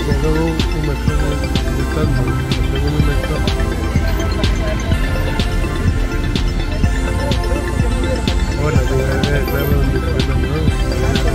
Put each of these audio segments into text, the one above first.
luego un mercado buscando, tengo un mercado. Ahora voy a ver, claro, donde se enamoró.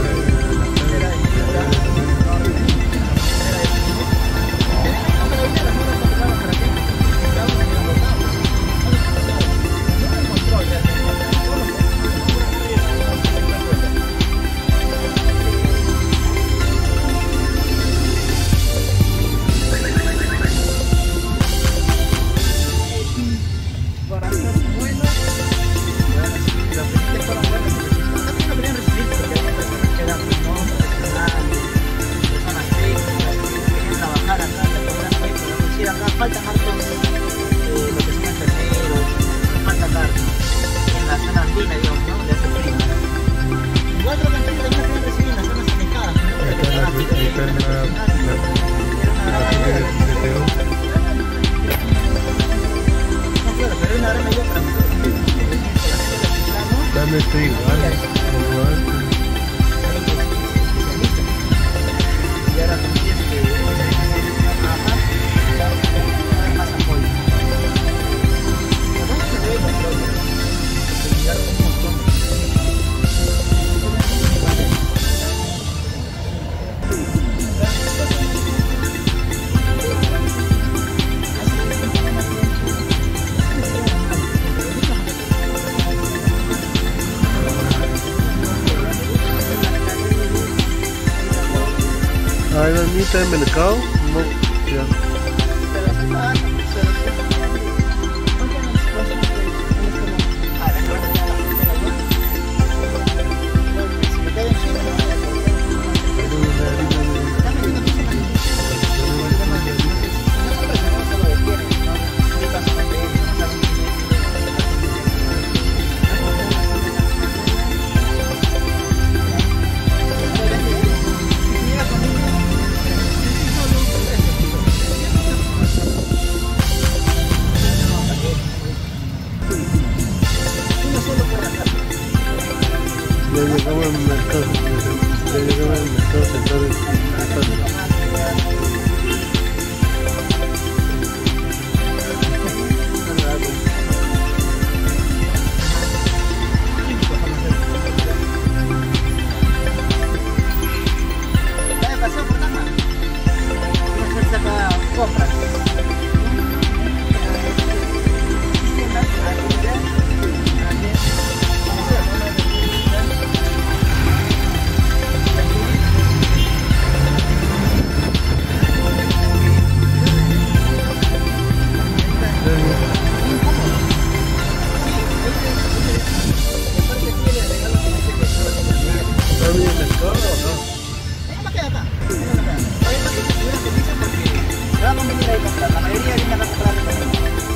Faltan hartos lo que son enfermeros, nos falta carne en la zona andina, digamos, ¿no? De hace frío. Igual creo que en Chile también pueden recibir en las zonas alejadas, ¿no? No, claro, pero hay una gran ayuda para nosotros mismos, Dame este igual. Y ahora con ellos que trabajar, más apoyo. Hay una mitad de mercado, no, ya. Ya llegamos al mercado, entonces la mayoría viene a comprar de comida.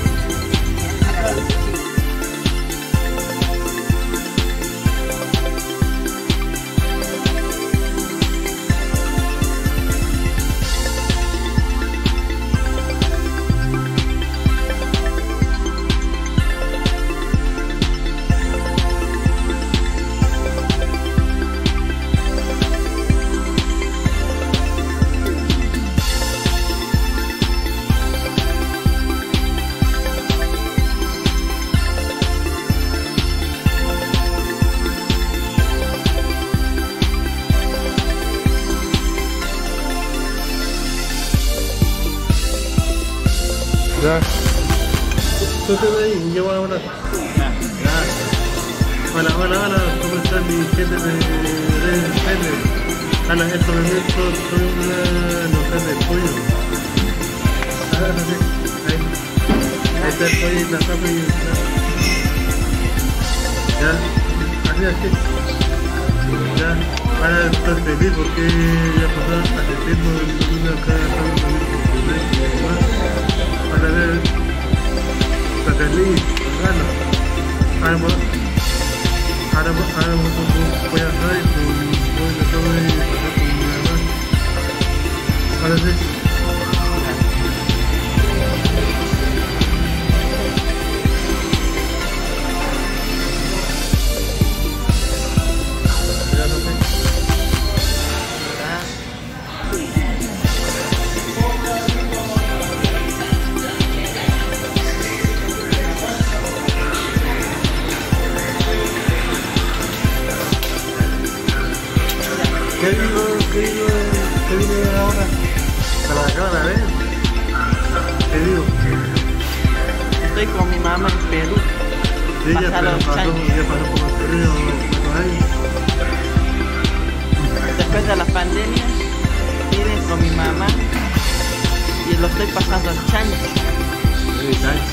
Ya. Entonces ahí, llevo ahora. Hola, ¿cómo están mi gente de Tele? En este momento soy una local de pollo. Ahí está el pollo y la tapa y ya, así. Ya, ahora estoy feliz porque ya pasó hace tiempo en una casa para ver la feliz, gana. Ahora voy a hacer con todo y pasar con mi mamá. Ahora sí. que vine ahora para la cámara, ¿ves? Te digo. Estoy con mi mamá en Perú. Sí, ya Pasado pasó por el Perú 4 años. Después de la pandemia, vine con mi mamá y lo estoy pasando en chancho. Sí, chancho.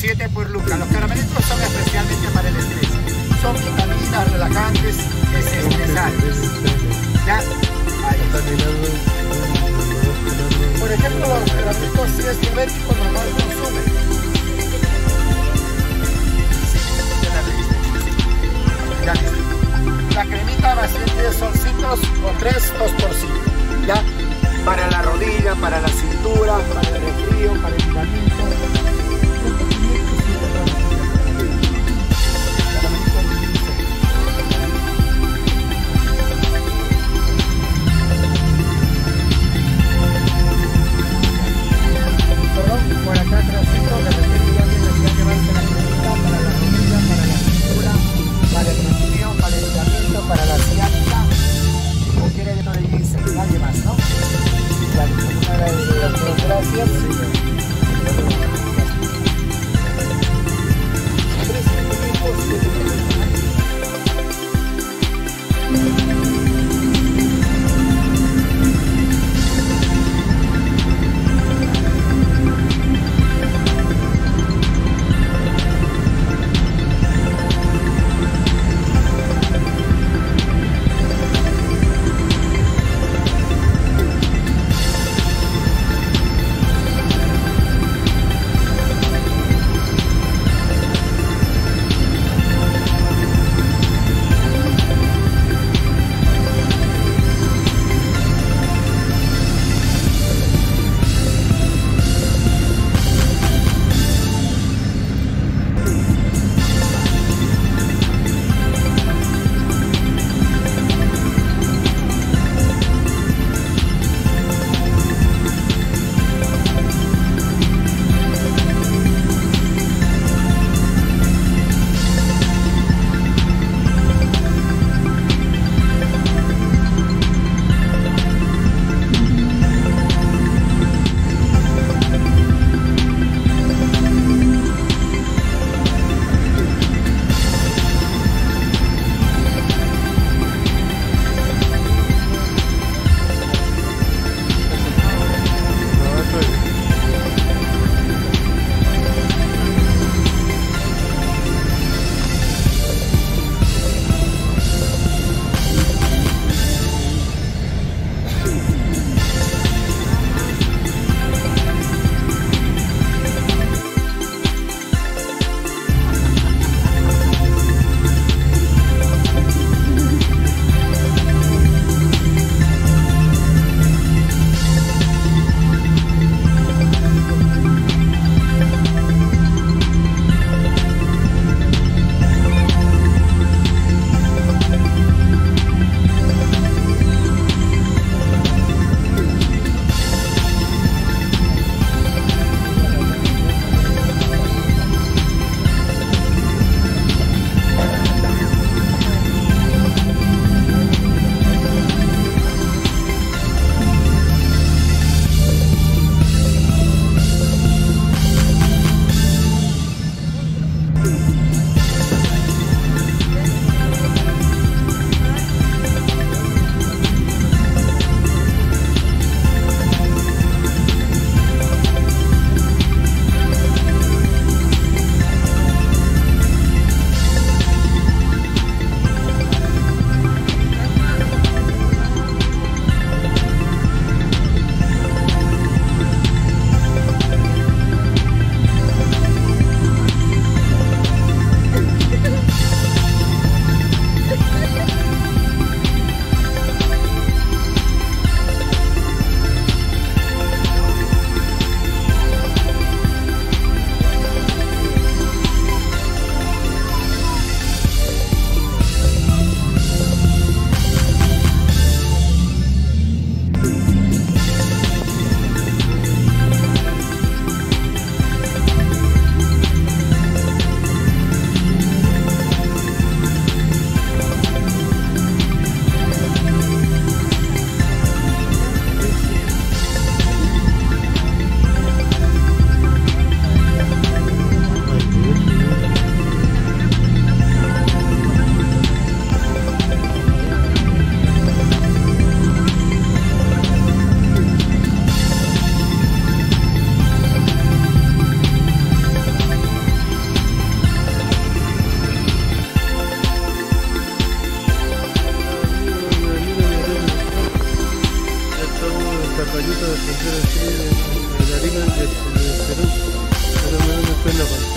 7 por Luca. Los caramelitos son especialmente para el estrés. Son vitaminas, relajantes, desestresantes. ¿Ya? Ahí. Por ejemplo, los caramelitos, si es diabético, normal consume. Ya listo. La cremita va a ser de solcitos o 3, 2 por 5. ¿Ya? Para la rodilla, para la cintura, para el resfrío, para el aislamiento. Perdón, por acá atrásito, de repente ya debería llevarse la cremita para la rodilla, para la cintura, para el resfrío, para el aislamiento, para la ciática. O quiere dentro de ginseng, nadie más, ¿no? Gracias.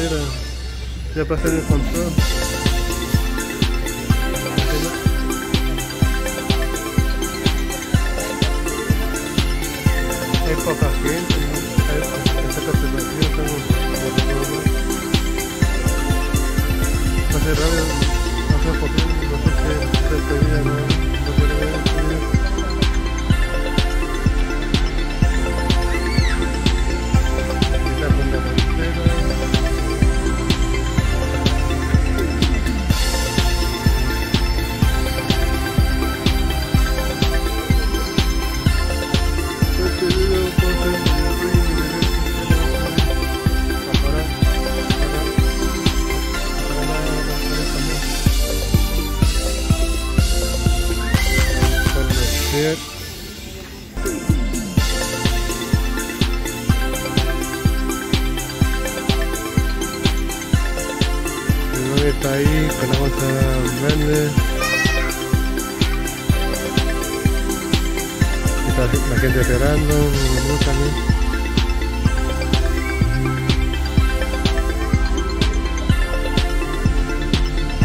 carretera. Ya pasé el control. Hay poca gente, esta carretera tengo hace rápido, hace poquito, no sé si se pedía, no sé si está ahí con la bolsa verde. Está la gente esperando, también.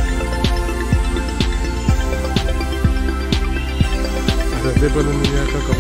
Hasta el tiempo de un día acá